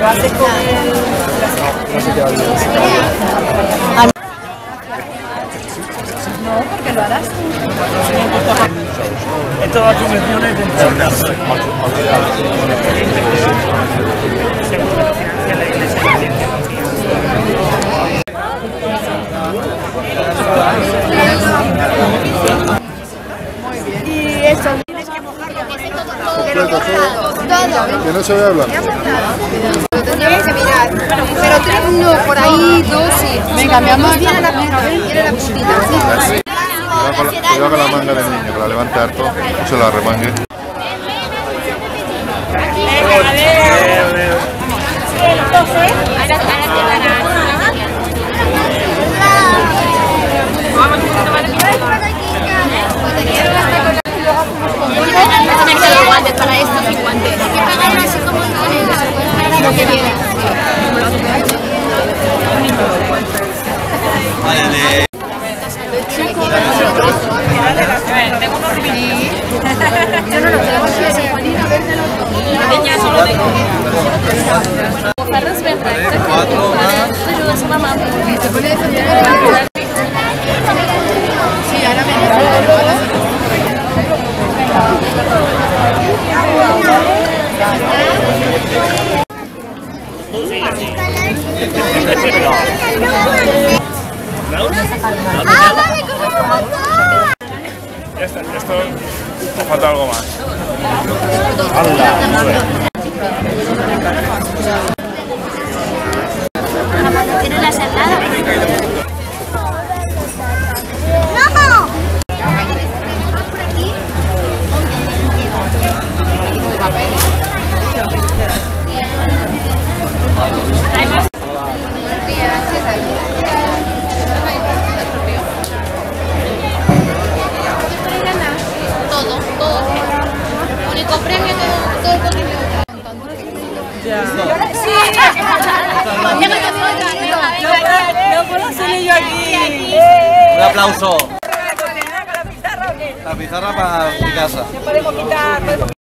lo haces con el... No se te va a olvidar. No, porque lo harás. En todas las convenciones de Y eso. Todo. Que no se vea blanco. Lo tendríamos que mirar. Pero 3 no, por ahí 2 sí. Venga, mi amor. Viene la puntita. Sí. Cuidado con la manga del niño, que la levante harto, no se la remangue. Para esto y guantes. Hay que pegarlo así como lo que viene. Yo no lo quiero hacer. Niña, solo tengo. Farres ben recte, que t'ajuda a la mamà. Sí, ahora me Esto me falta algo más. ¿Tienes la salada? Todo. Único premio todo el contenido. No puedo hacerle yo aquí. Un aplauso. La pizarra para mi casa. Ya podemos quitar.